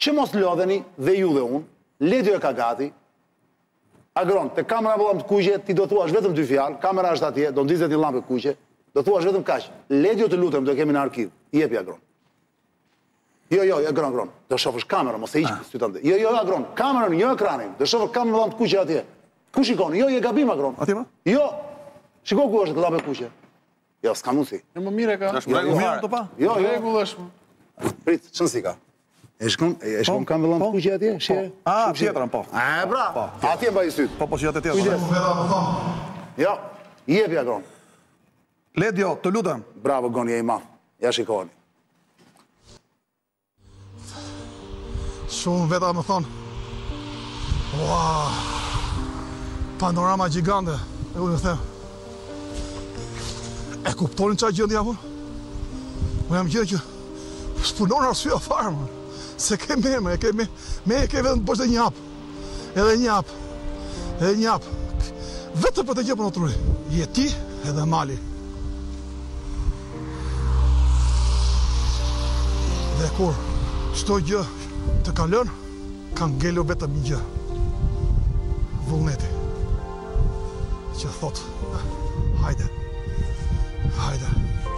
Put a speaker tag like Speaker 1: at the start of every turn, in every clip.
Speaker 1: që mos lodheni dhe ju dhe unë, Ledio e ka gati, Agron, te kamera vëllam të kuqe, ti do thuash vetëm 2 fjalë, kamera është atje, do ndizet një llampë kuqe, do thuash vetëm kaq. Ledio të lutem, do e kemi në arkiv. Jepi Agron. Jo, Agron. Do shofësh kamerën, mos e hiq sy tande. Jo, Agron, kamerën, jo ekranin. Do shofësh kamerën vëllam të kuqe atje. Ku shikon? Jo, je gabim Agron.
Speaker 2: Atje më?
Speaker 1: Jo. Shiko ku është llampë kuqe. Jo, s'ka mundsi.
Speaker 3: Më mirë ka.
Speaker 2: Mirë to pa?
Speaker 1: Jo,
Speaker 3: Rregull është.
Speaker 1: Prit, çon si ka? E shkon kam vëllam të kuqe atje?
Speaker 2: Tjetrën, po.
Speaker 1: Bra. Atje mbaj syt.
Speaker 2: Po që atë tjetër.
Speaker 1: Jo, jepi Agron.
Speaker 2: Ledio, të lutem.
Speaker 1: Bravo, Goni, e i madh. Ja shikoni.
Speaker 4: Shumë veta më thonë. Wow, panorama gjigande. E unë them. E kuptonin qa gjëndi apo? Unë jam gjë që s'punon arsye fare, man. Se ke me, e ke vetëm poshtë një hap. Edhe një hap. Edhe një hap. Vetëm për të gjë për në truri. Je ti edhe mali. Dhe kur çdo gjë të kalon, ka ngelu vetëm një gjë. Vullneti. Që thot, hajde. Hajde.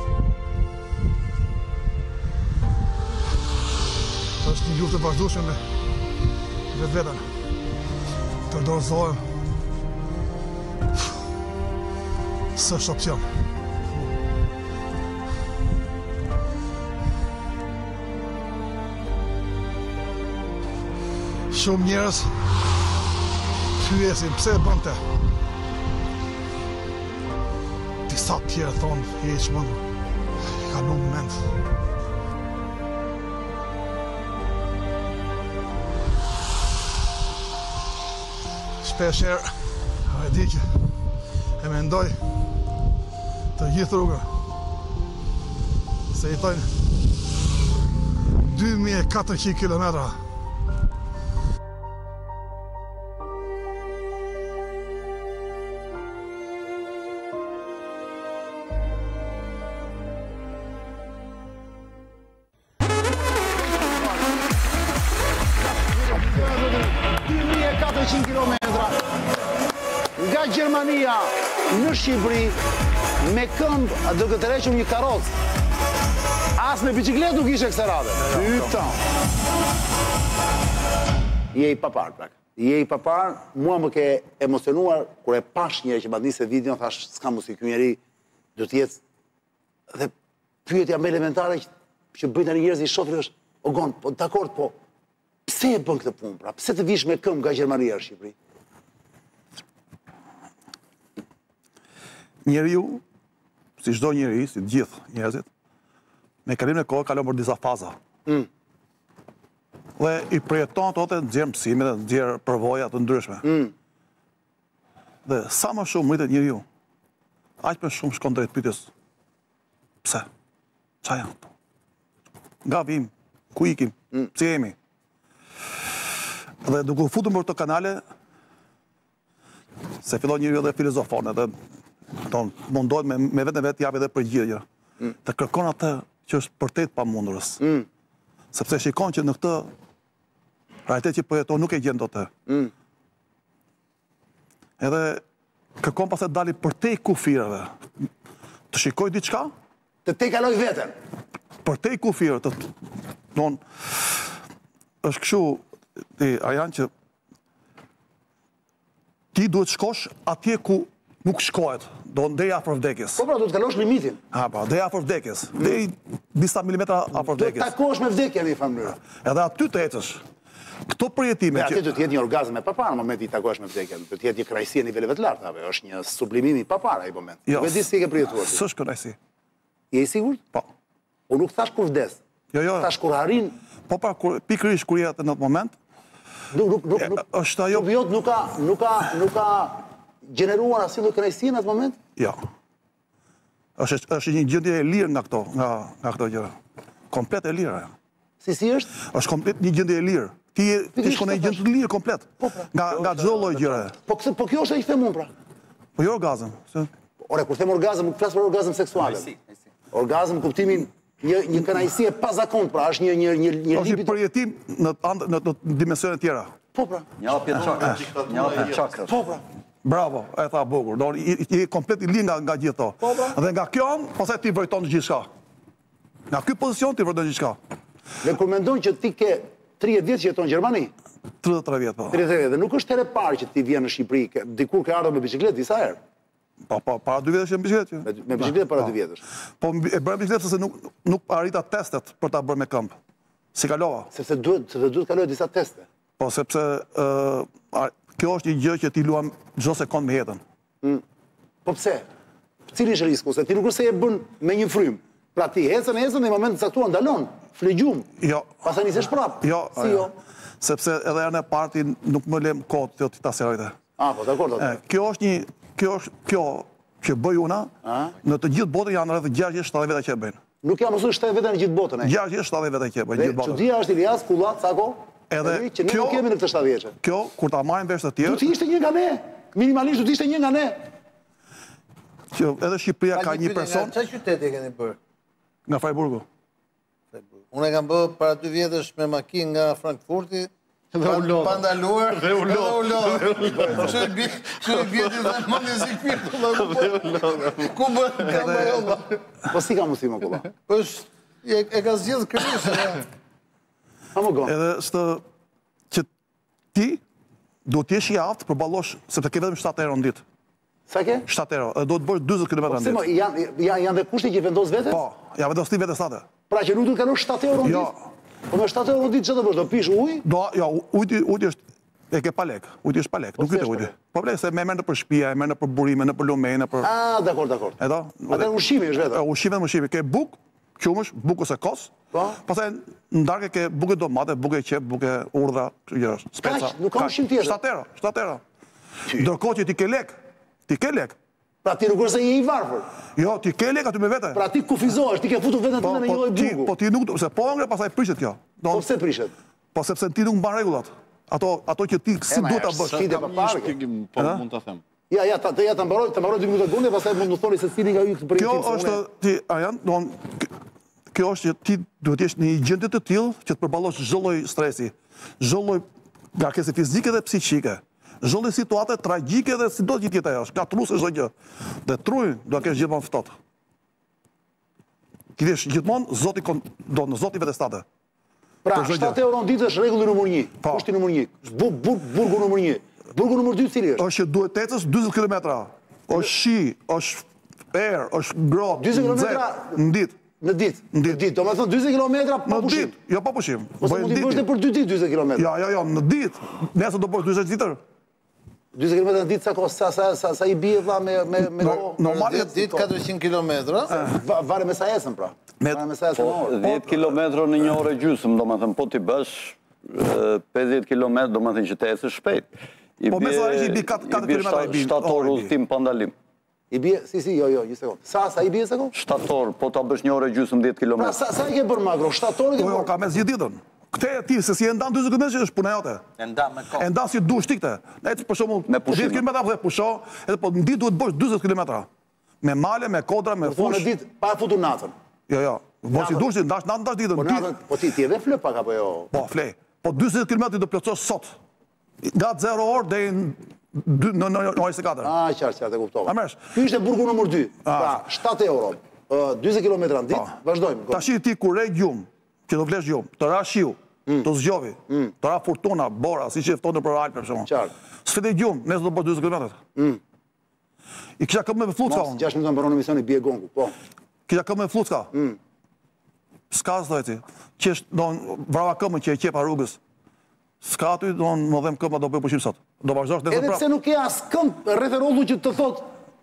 Speaker 4: Është një luftë e vazhdueshme me vetën. Të dorëzohem. S'është opcion. Shumë njerëz pyesin pse e bënte. Disa tjerë thonë, hiç mund, ka në moment. Shpesher, e di që e mendoj të gjithë rrugën. Se i thojnë 2400 kilometra.
Speaker 1: Nga Gjermania në Shqipëri me këmbë do të tërheqëm një karrocë. As me bicikletë nuk ishe kësaj radhe. Pyta. Je i papar, prak. Je i papar, mua më ke emocionuar kur e pash njëri që ma niste video, thash s'ka mos i ky njeri do të jetë dhe pyetja më elementare që bëjnë tani njerëzit shohin është, o gon, po dakord, po pse e bën këtë punë, pra? Pse të vish me këmbë nga Gjermania në Shqipëri?
Speaker 2: Njeriu, si çdo njeri, si të gjithë njerëzit, me kalimin e kohë kalon për disa faza. Dhe i përjeton ato nxjerr mësime dhe nxjerr përvoja të ndryshme. Dhe sa më shumë rritet njeriu, aq më shumë shkon drejt pyetjes. Pse? Çfarë janë këto? Nga vim, ku ikim, pse jemi? Dhe duke u futur për këto kanale, se fillon njeriu edhe filozofon, edhe mundohet me vetë japë edhe përgjigje. Të kërkon atë që është vërtet pamundurës. Sepse shikon që në këtë realitet që po jeton nuk e gjen dot. Edhe kërkon pastaj dali përtej kufirave. Të shikoj diçka,
Speaker 1: të te kaloj veten.
Speaker 2: Përtej kufirave, është kështu, a janë që ti duhet shkosh atje ku nuk shkohet, do ndej afër vdekjes.
Speaker 1: Po pra, do të kalosh limitin.
Speaker 2: Po, ndej afër vdekjes. Ndej disa milimetra afër vdekjes.
Speaker 1: Do të takosh me vdekjen në një mënyrë.
Speaker 2: Edhe aty të ecësh. Këto përjetime
Speaker 1: që... Aty do të jetë një orgazm e papar në momentin i takosh me vdekjen. Do të jetë një kënaqësi në niveleve të larta, është një sublimim i papar ai moment.
Speaker 2: Jo,
Speaker 1: vetë si e ke përjetuar.
Speaker 2: S'është kënaqësi.
Speaker 1: Je i sigurt?
Speaker 2: Po.
Speaker 1: Unë nuk thash kur vdes.
Speaker 2: Jo.
Speaker 1: Thash kur arrin.
Speaker 2: Po pra, pikërisht kur je atë në atë moment. Është ajo.
Speaker 1: Nuk ka gjeneruar asnjë kënaqësi në atë moment?
Speaker 2: Jo. Është një gjendje e lirë nga këto gjëra. Komplet e lirë.
Speaker 1: Si është?
Speaker 2: Është komplet një gjendje e lirë. Ti shkon në një gjendje të lirë komplet. Nga çdo lloj gjëre.
Speaker 1: Po kjo është ai them unë pra.
Speaker 2: Po jo orgazm.
Speaker 1: Ore, kur them orgazm, nuk flas për orgazm seksual. Orgazm kuptimin Një kënaqësi e pazakont, pra, është një
Speaker 2: Është
Speaker 1: lipi.
Speaker 2: një përjetim në dimensione tjera.
Speaker 1: Po, pra.
Speaker 3: Një hapje çakrës.
Speaker 1: Po, pra.
Speaker 2: Bravo, e tha bukur. Do i komplet I lin nga gjithë to.
Speaker 1: Po, pra.
Speaker 2: Dhe nga kjo, pastaj ti vërton gjithçka. Nga ky pozicion ti vërton gjithçka.
Speaker 1: Dhe kur mendon që ti ke 30 vjet që jeton në Gjermani,
Speaker 2: 33 vjet po.
Speaker 1: 30 vjet, dhe nuk është herë e parë që ti vjen në Shqipëri, dikur ke ardhur me biçikletë disa herë.
Speaker 2: Po, para 2 vjetësh në biçikletë.
Speaker 1: Me biçikletë para 2 vjetësh.
Speaker 2: Po e bëra biçikletë se nuk arrita testet për ta bërë me këmbë. Si kalova.
Speaker 1: Sepse duhet kaloj disa teste.
Speaker 2: Po sepse kjo është një gjë që ti luam çdo sekond me jetën.
Speaker 1: Po pse? Cili është risku? Se ti nuk është se e bën me një frym. Pra ti ecën në momentin e caktuar ndalon, flegjum.
Speaker 2: Jo.
Speaker 1: Pastaj nisesh prap.
Speaker 2: Jo.
Speaker 1: Si jo?
Speaker 2: Sepse edhe herën e parti nuk më lëm kohë të ta serojte.
Speaker 1: Po, dakor.
Speaker 2: Kjo që bëj una, në të gjithë botën janë rreth 60-70 veta që e bëjnë.
Speaker 1: Nuk jam mësuar 7 veta në gjithë botën.
Speaker 2: 60-70 veta që e bëjnë gjithë botën.
Speaker 1: Çudia është Ilias Kullat, Sako.
Speaker 2: Edhe
Speaker 1: që ne nuk kemi në këtë 7 vjeçë.
Speaker 2: Kjo kur ta marrin vesh të tjerë.
Speaker 1: Duhet të ishte një nga ne. Minimalisht duhet të ishte një nga ne.
Speaker 2: Që edhe Shqipëria ka një person.
Speaker 5: Çfarë qyteti e keni bërë?
Speaker 2: Nga Freiburgu.
Speaker 5: Unë e kam bërë para 2 vjetësh me makinë nga Frankfurti.
Speaker 3: Dhe u lodha.
Speaker 5: Pa ndaluar. Dhe u lodha. Çe bjeti dhe më në zik pirë. Ku bë?
Speaker 1: Po si ka mundësi më kolla?
Speaker 5: Po e ka zgjedh kryesën.
Speaker 2: Edhe që ti do të jesh I aftë për ballosh, sepse ke vetëm 7 euro në ditë.
Speaker 1: Sa ke?
Speaker 2: 7 euro. Do të bësh 40 km në ditë.
Speaker 1: Janë dhe kushte që vendos vetes?
Speaker 2: Po, ja vendos ti vetes atë.
Speaker 1: Pra që nuk duhet kalosh 7 euro në ditë? Po me 7 euro në ditë çfarë do bësh? Do pish ujë?
Speaker 2: Jo, uji është e ke pa lek. Uji është pa lek, nuk yte uji. Po vlen se më merr në për shtëpia, më merr në për burime, në për lume, në për.
Speaker 1: Dakor.
Speaker 2: Edo?
Speaker 1: Atë ushqimi është vetëm.
Speaker 2: Ushqimi, ke buk, qumësh, buk ose kos.
Speaker 1: Po.
Speaker 2: Pastaj ndarke ke buke domate, buke qep, buke urdhra, gjëra, speca.
Speaker 1: Nuk ka ushqim tjetër.
Speaker 2: 7 euro. Ndërkohë që ti ke lek.
Speaker 1: Pra ti nuk është se je I varfër.
Speaker 2: Jo, ti ke lek aty me vete.
Speaker 1: Pra ti kufizohesh, ti ke futur veten tënde në një lloj burgu.
Speaker 2: Po ti nuk, se po ngre pastaj prishet kjo.
Speaker 1: Po pse prishet?
Speaker 2: Po sepse ti nuk mban rregullat. Ato që ti si duhet ta bësh.
Speaker 1: Ti pa parë.
Speaker 3: Po mund ta them.
Speaker 1: Ja, ta mbaroj 2 minuta gonde, pastaj mund të thoni se cili nga ju të përgjithësim.
Speaker 2: Kjo është ti, Arjan, kjo është që ti duhet jesh në një gjendje të tillë që të përballosh çdo lloj stresi, çdo lloj ngarkese fizike dhe psiqike, çdo lloj situate tragjike dhe si do të jetë ajo, ka trusse çdo gjë. Dhe trurin do të kesh gjithmonë ftohtë. Ti vesh gjithmonë Zoti vetes tate.
Speaker 1: Pra 7 euro në ditë është rregulli numër 1. Kushti numër 1. Burgu numër 1. Burgu numër 2 cili është?
Speaker 2: Është që duhet të ecësh 40 kilometra. Është shi, është erë, është ngrohtë,
Speaker 1: 40 kilometra
Speaker 2: në ditë.
Speaker 1: Në ditë. Do të thonë 40 kilometra pa pushim.
Speaker 2: Jo pa pushim.
Speaker 1: Ose mund të bësh edhe për 2 ditë 40 kilometra.
Speaker 2: Jo, në ditë. Nëse do bësh 40 ditër.
Speaker 1: 40 kilometra në ditë sa I bie vlla me
Speaker 5: normalisht ditë 400 kilometra.
Speaker 1: Varet me sa ecën pra. Varet me sa ecën orë.
Speaker 3: 10 kilometra në 1 orë e gjysmë, domethënë po ti bësh 50 kilometra, domethënë që të ecësh shpejt.
Speaker 2: Po mesazhi I bie 4 kilometra I bie.
Speaker 3: 7 orë udhëtim pa ndalim.
Speaker 1: I bie, jo, një sekond. Sa I bie sekond?
Speaker 3: 7 orë, po ta bësh 1 orë e gjysmë 10 kilometra.
Speaker 1: Pra sa I ke bërë magro? 7 orë?
Speaker 2: Jo, ka mes gjithë ditën. Këtë ti se si e ndan 40 kilometra është puna jote.
Speaker 5: E ndan me kohë.
Speaker 2: E ndan si dush ti këtë. Ec për shembull 10 kilometra po pusho, edhe po në ditë duhet bësh 40 kilometra. Me male, me kodra, me fush.
Speaker 1: Po në ditë pa futur natën.
Speaker 2: Jo. Po si dush ti ndash ditën.
Speaker 1: Po natën, po ti edhe flë pak apo jo?
Speaker 2: Po flej. Po 40 kilometra do plotësosh sot. Nga 0 orë deri në 24.
Speaker 1: Qartë, e kuptova.
Speaker 2: Ky
Speaker 1: ishte burgu numër 2. Pra 7 euro. 40 kilometra në ditë. Vazhdojmë.
Speaker 2: Tash ti kur re gjumë, që do vlesh gjumë, të ra shiu, të zgjovi, të ra fortuna, bora, siç e ftonë për Alp për shkakun.
Speaker 1: Qartë.
Speaker 2: Sfidë gjumë, nëse do bëj 40 kilometra. I kisha këmbë me flutka.
Speaker 1: 6 minuta mbaron emisioni bie gongu, po.
Speaker 2: Kisha këmbë me flutka. S'ka thojti. Qesh don vrava këmbën që e qepa rrugës. S'ka aty don më dhem këmbë do bëj pushim sot. Do vazhdosh nesër prapë.
Speaker 1: Edhe pse nuk ke as këmbë rreth rrollu që të thot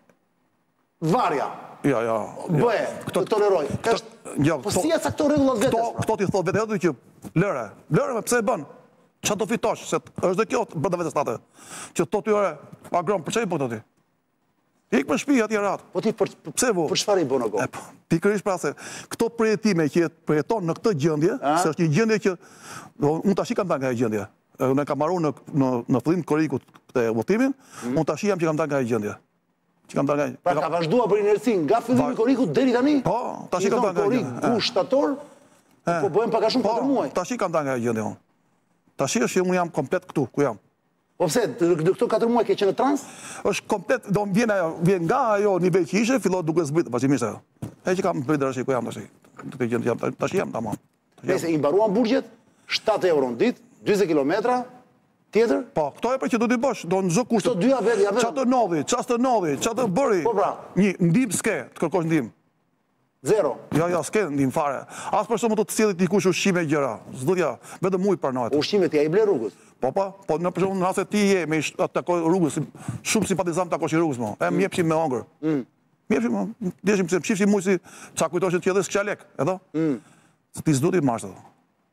Speaker 1: varja.
Speaker 2: Jo.
Speaker 1: Bëhe, të toleroj. Po si e cakton rregullat vetes?
Speaker 2: Kto ti thot vetë që lëre me pse e bën? Çfarë do fitosh? Se është dhe kjo brenda vetes tate. Që thotë tyre, agron, për çfarë po thotë ti? Ik për shtëpi atje rat.
Speaker 1: Po ti
Speaker 2: pse vo?
Speaker 1: Për çfarë I bën ago?
Speaker 2: Pikërisht pra se këto përjetime që përjeton në këtë gjendje, se është një gjendje që unë tash kam dalë nga ajo gjendje. Unë kam marrur në fillim korrikut këtë udhëtimin, unë tash jam që kam dalë nga ajo gjendje. Që kanë dalë.
Speaker 1: Pra ka vazhduar për inerci nga fillimi i korrikut deri tani?
Speaker 2: Po, tash i kanë dalë.
Speaker 1: Korrik, kush shtator? Po bëhen pak a shumë 4 muaj.
Speaker 2: Tash i kanë dalë nga gjendja unë. Tash është që unë jam komplet këtu, ku jam.
Speaker 1: Po pse, në këto 4 muaj ke qenë në trans?
Speaker 2: Është komplet, do vjen nga ajo nivel që ishe, fillon duke zbrit vazhdimisht ajo. Që kam prit derashi ku jam tash. Këtë gjendje jam tash jam tamam.
Speaker 1: Nëse i mbaruan burgjet, 7 euro në ditë, 40 kilometra, tjetër?
Speaker 2: Po, këto e për që do t'i bësh, do në zë kushtë.
Speaker 1: Këto dyja vetë, ja vetë.
Speaker 2: Qatë nodhi, qatë bëri.
Speaker 1: Po pra.
Speaker 2: Një, ndim s'ke, të kërkosh ndim.
Speaker 1: Zero.
Speaker 2: Ja, s'ke ndim fare. As për shumë të të cilët t'i kush ushqime e gjëra. S'dutja, vetëm mujt parnohet.
Speaker 1: Ushqime t'ja i ble rrugës?
Speaker 2: Po, në për shumë në rrasë ti je me takoj rrugës, shumë simpatizam takosh i rrugës, mo. E mjepshim me ongër. Mjepshim, djeshim se mshifshim mujt si qa kujtoshin t'je dhe s'kja lek, edo? Ti s'duti marrës ato.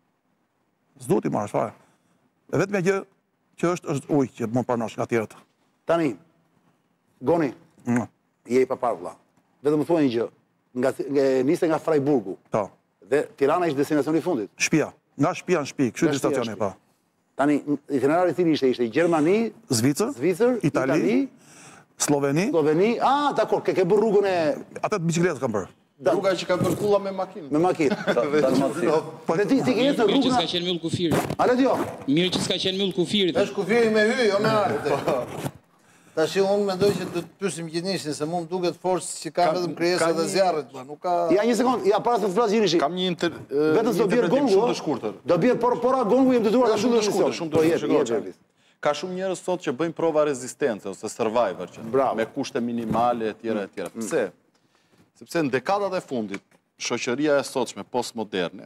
Speaker 2: S'duti marrës, fare. E vetë me gjë që është ujë që të mund parnosh nga tjerët.
Speaker 1: Tani, Goni, je i papar vlla. Vetëm më thuaj një gjë, niste nga Freiburgu.
Speaker 2: Po.
Speaker 1: Dhe Tirana ishte destinacioni i fundit.
Speaker 2: Shtëpia. Nga shtëpia në shtëpi, kështu destinacioni, po.
Speaker 1: Tani, itinerari i cili ishte Gjermani,
Speaker 2: Zvicër, Itali, Sloveni.
Speaker 1: Dakor, ke bërë rrugën e...
Speaker 2: Ata të bicikletë kam bërë.
Speaker 5: Rruga që ka bërë kulla me makinë.
Speaker 1: Me makinë. Dhe ti ke jetë
Speaker 6: Mirë që
Speaker 1: rrugën...
Speaker 6: s'ka qenë myllë kufirit.
Speaker 1: Ale t'jo.
Speaker 6: Mirë që s'ka qenë myllë kufirit.
Speaker 5: Është kufiri me hy, jo me artë. Tash unë mendoj që do të pyesim Gjinishin, se mu më duket forcë që ka vetëm krijesa dhe zjarrit, nuk ka...
Speaker 1: Ja, një sekond, ja, para se të flasë Gjinishi.
Speaker 7: Kam një
Speaker 1: Vetëm s'do bjerë
Speaker 7: interpretim
Speaker 1: gongu,
Speaker 7: shumë të shkurtër.
Speaker 1: Do bjerë pora gongu, jem të duar
Speaker 7: Shumë të shkurtër, shumë të shkurtër. Ka shumë njerëz sot që bëjnë prova rezistence ose survivor që me kushte minimale etj. Pse? Sepse në dekadat e fundit shoqëria e sotshme postmoderne,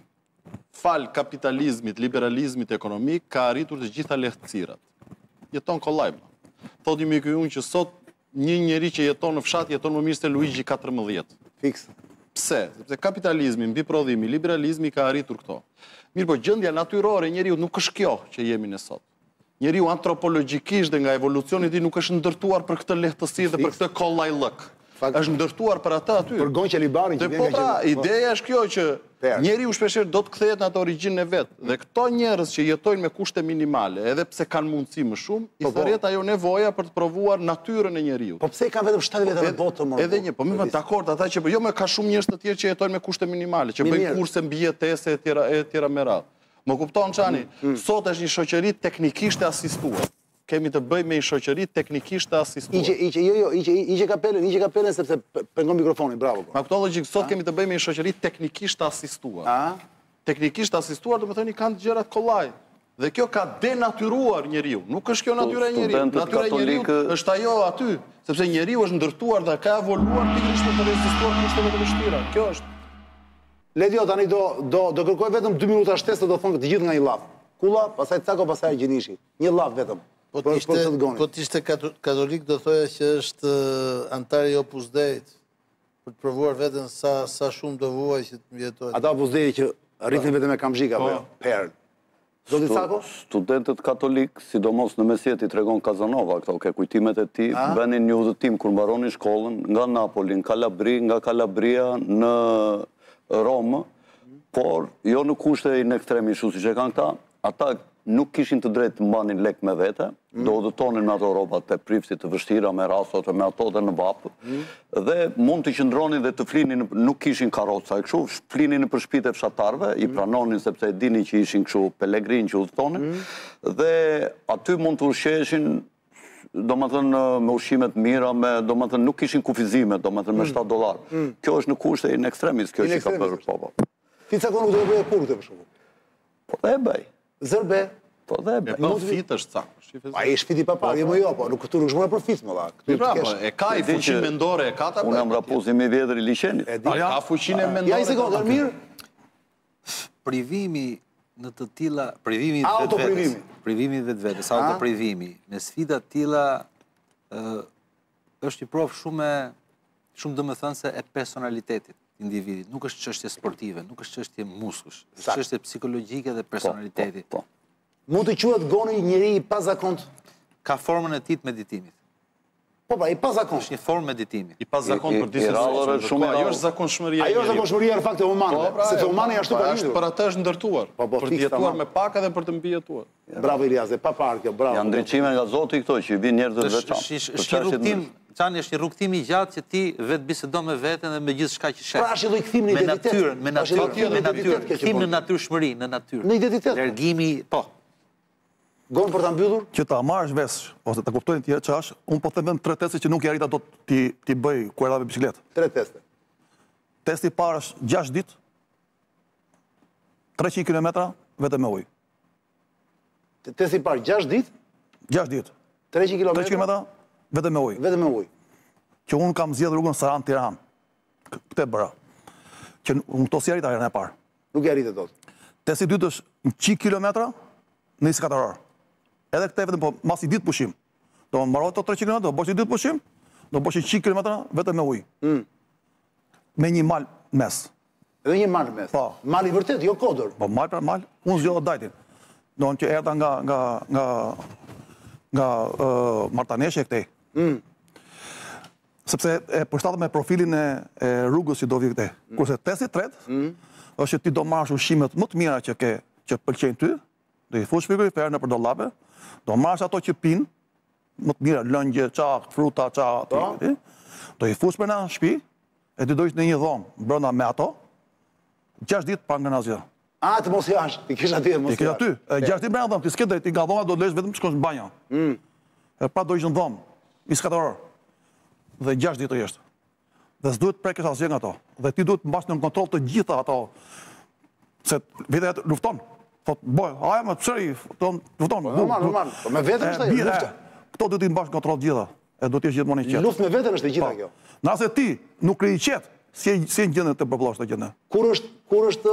Speaker 7: fal kapitalizmit, liberalizmit ekonomik, ka arritur të gjitha lehtësirat. Jeton kollaj. Thot imi ky unë që sot një njeri që jeton në fshat jeton më mirë se Luigi 14.
Speaker 1: Fiks.
Speaker 7: Pse? Sepse kapitalizmi, mbi prodhimi, liberalizmi ka arritur këto. Mirë po gjendja natyrore e njeriu nuk është kjo që jemi ne sot. Njeriu antropologjikisht dhe nga evolucioni i tij nuk është ndërtuar për këtë lehtësi dhe për këtë kollajllëk. Është ndërtuar për atë aty.
Speaker 1: Për gonqë libarin që vjen nga
Speaker 7: gjë. Ideja është kjo që njeriu shpeshherë do të kthehet në atë origjinën e vet. Dhe këto njerëz që jetojnë me kushte minimale, edhe pse kanë mundësi më shumë, i thërret ajo nevoja për të provuar natyrën e njeriu.
Speaker 1: Po pse kanë vetëm 7 vjet në botë më?
Speaker 7: Edhe një, po më dakord, ata që jo më ka shumë njerëz të tjerë që jetojnë me kushte minimale, që bëjnë kurse mbi jetese etj. Me radhë. Më kupton çani? Sot është një shoqëri teknikisht e asistuar. Kemi të bëjmë me një shoqëri teknikisht të asistuar.
Speaker 1: Iqe kapelen sepse pengon mikrofonin, bravo.
Speaker 7: Ma këto logjik, sot kemi të bëjmë me një shoqëri teknikisht të asistuar. Teknikisht të asistuar, do më thëni, kanë të gjërat kollaj. Dhe kjo ka denatyruar njeriu. Nuk është kjo natyra e njeriu. Natyra e njeriu është ajo aty, sepse njeriu është ndërtuar dhe ka evoluar pikërisht për të rezistuar kushteve të vështira. Kjo është.
Speaker 1: Ledio, tani do kërkoj vetëm 2 minuta shtesë do thonë të gjithë nga një llaf. Kulla, pastaj Cako, pastaj Gjinishi. Një llaf vetëm.
Speaker 5: Po t'ishte katolik do thoja që është antar i Opus Dei për të provuar veten sa shumë do vuaj që të mjetojnë.
Speaker 1: Ata Opus Dei që rritin vetëm me kamzhika apo perl. Zoti Cako?
Speaker 3: Studentët katolik, sidomos në mesjeti tregon Kazanova, këto ke kujtimet e tij, bënin një udhëtim kur mbaronin shkollën nga Napoli, në Kalabri, nga Kalabria në Romë, por jo në kushte in ekstremi shu siç e kanë këta, ata nuk kishin të drejtë të mbanin lek me vete, do udhëtonin me ato rrobat të prifësit të vështira, me rasot, me ato dhe në vapë, dhe mund të qëndronin dhe të flinin, nuk kishin karoca e këshu, flinin në përshpite fshatarve, i pranonin sepse e dini që ishin këshu pelegrin që udhëtonin, dhe aty mund të ushqeshin, do më thënë me ushqimet mira, do më thënë nuk kishin kufizimet, do më thënë me $7. Kjo është në kushte in extremis, kjo që ka përë popo.
Speaker 1: Ti Cako nuk do e bëje kurrë për shkakun.
Speaker 3: Po dhe e bëj.
Speaker 1: Zërbe.
Speaker 3: Po dhe e bëj.
Speaker 7: Po fit është Cako.
Speaker 1: Ai është fiti papar, jo, po nuk këtu nuk shmora për fit më dha.
Speaker 7: E ka i fuqinë mendore, e ka ta.
Speaker 3: Unë jam rapozim i vjetër i liçenit.
Speaker 7: Ka fuqinë mendore.
Speaker 1: Ja i sekond, mirë.
Speaker 8: Privimi në të tilla, privimi vetvetes, autoprivimi, në sfida të tilla është një provë shumë domethënëse e personalitetit individit. Nuk është çështje sportive, nuk është çështje muskësh, është çështje psikologjike dhe personaliteti.
Speaker 1: Mund të quhet Goni njeri i pazakont?
Speaker 8: Ka formën e tij të meditimit.
Speaker 1: Po, i pa zakon.
Speaker 8: Është një formë meditimi.
Speaker 7: I pa zakon për disë
Speaker 3: shumë
Speaker 7: ajo është zakonshmëria.
Speaker 1: Ajo është zakonshmëria në fakt e humanëve, sepse humani ashtu ka
Speaker 7: është për atë është ndërtuar, për të jetuar me pak edhe për të mbijetuar.
Speaker 1: Bravo Ilias, pa parë kjo, bravo.
Speaker 3: Janë ndriçime nga Zoti këto që i vinë njerëzve të veçantë.
Speaker 8: Është një rrugtim, Çani është një rrugtim i gjatë që ti vetë bisedon me veten dhe me gjithçka që sheh.
Speaker 1: Pra është lloj kthimi në identitet.
Speaker 8: Me natyrë, kthim në natyrshmëri, në natyrë.
Speaker 1: Në identitet.
Speaker 8: Largimi, po.
Speaker 1: Gon për ta mbyllur?
Speaker 2: Që ta marrësh vesh ose ta kuptojnë tjerë ç'është, unë po them vetëm 3 teste që nuk i arrita dot ti bëj kur erdha me biçikletë.
Speaker 1: 3 teste.
Speaker 2: Testi i parë është 6 ditë, 300 kilometra vetëm me ujë.
Speaker 1: Testi i parë 6 ditë?
Speaker 2: 6 ditë.
Speaker 1: 300 kilometra?
Speaker 2: 300 kilometra vetëm me ujë.
Speaker 1: Vetëm me ujë.
Speaker 2: Që unë kam zgjedhur rrugën Saran-Tiranë. Këtë bëra. Që unë to si arrita herën e parë.
Speaker 1: Nuk e arritet dot.
Speaker 2: Testi i dytë është 100 kilometra në 24 orë. Edhe këtë vetëm po mas i ditë pushim. Do mbaroj të 300 km, do bësh i ditë pushim, do bësh 100 km vetëm me ujë. Me një mal mes.
Speaker 1: Edhe një mal mes.
Speaker 2: Po.
Speaker 1: Mal i vërtet, jo kodër.
Speaker 2: Po mal për mal, unë zgjodha dajtin. Do që erdha nga Martaneshë këtej. Sepse e përshtatet me profilin e rrugës që do vi këtej. Kurse testi i tretë është që ti do marrësh ushqimet më të mira që pëlqejnë ty, do i fush frigorifer nëpër dollape, do marrësh ato që pinë, më të mira, lëngje, çak, fruta, çak, do i fush në shtëpi, e ti do ish në një dhomë brenda me ato, 6 ditë pa ngrënë asgjë.
Speaker 1: A, të mos jash, ti kish aty, mos jash.
Speaker 2: Ti kish aty, 6 ditë brenda dhomë, ti s'ke drejt, ti nga dhoma do lesh vetëm shkosh në banjo. E pra do ish në dhomë, 24 orë, dhe 6 ditë të jeshtë. Dhe s'duhet prekësh asgjë nga ato. Dhe ti duhet mbash në kontroll të gjitha ato, se vetë lufton. Thot, boj, aja më të pësëri, lufton.
Speaker 1: Normal, me vetën është e luftë.
Speaker 2: Këto duhet i mbash në kontroll gjitha, e do t'jesh gjithmonë i qetë.
Speaker 1: Luft me vetën është e gjitha kjo.
Speaker 2: Nëse ti nuk krij qetë, si e gjendën të përplosh të gjendën?
Speaker 1: Kur është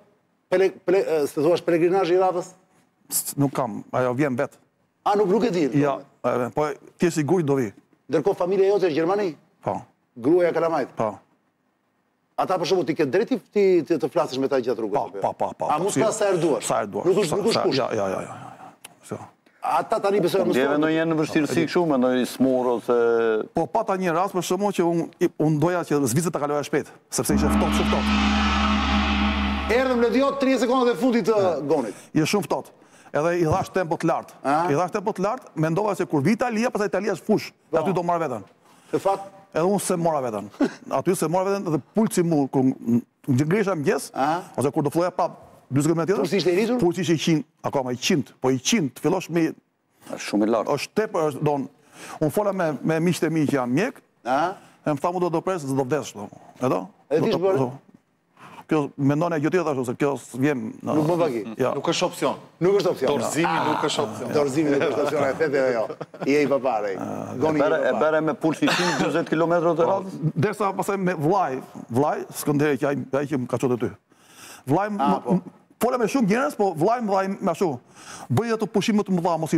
Speaker 1: se thuash peregrinazh i radhës?
Speaker 2: Nuk kam, ajo vjen vetë.
Speaker 1: A, nuk e di?
Speaker 2: Ja, po ti je sigurt do vi.
Speaker 1: Ndërkohë familja jote është Gjermani?
Speaker 2: Po.
Speaker 1: Gruaja Kalamajt?
Speaker 2: Po.
Speaker 1: Ata për shembull ti ke drejt të flasësh me ta gjatë rrugës?
Speaker 2: Po.
Speaker 1: A mund të flas sa herë duash?
Speaker 2: Sa herë duash.
Speaker 1: Nuk është kusht.
Speaker 2: Ja.
Speaker 1: Ata tani besoj më
Speaker 3: ndjeve ndonjë në vështirësi kështu me ndonjë smurë ose
Speaker 2: po pata një rast për shembull që unë doja që zvicët ta kaloja shpejt, sepse ishte ftohtë, shumë ftohtë.
Speaker 1: Erdhëm Lediot 30 sekondat e fundit të gonit.
Speaker 2: Ishte shumë ftohtë. Edhe i dhash tempo të lartë. I dhash tempo të lartë, mendova se kur vi Italia, pastaj Italia është fush, aty do marr veten.
Speaker 1: Në fakt,
Speaker 2: edhe unë se mora veten. Aty se mora veten dhe pulsi mu kur ngresha mëngjes, ose kur do filloja pa 40 metra tjetër.
Speaker 1: Pulsi ishte i rritur?
Speaker 2: Pulsi ishte 100, akoma 100, po 100 fillosh me
Speaker 3: shumë i lartë.
Speaker 2: Është tepër, unë fola me miqtë e mi që janë mjek, e më tha mu do pres, do vdesh, edo?
Speaker 1: E ti shbërë?
Speaker 2: Kjo mendon e gjë tjetër ashtu se kjo vjen
Speaker 1: nuk më vaki.
Speaker 7: Nuk është opsion.
Speaker 1: Nuk është opsion.
Speaker 7: Dorëzimi nuk është opsion.
Speaker 1: Dorëzimi nuk është opsion, e thetë jo. I e i papare.
Speaker 3: E bere me pulsi 120 km të radhës?
Speaker 2: Derisa pasaj me vllaj, Skënderi që ai që më ka çuar ty. Vllaj fola me shumë njerëz, po vllaj më ashtu. Bëj ato pushime të mëdha, mos i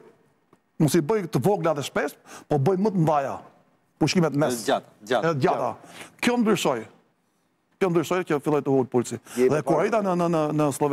Speaker 2: bëj të vogla dhe shpesh, po bëj më të mëdha. Pushimet mes. Gjata. Kjo ndryshoi. Kjo ndryshoi që filloi të ul pulsi. Dhe kur arrita në Sloveni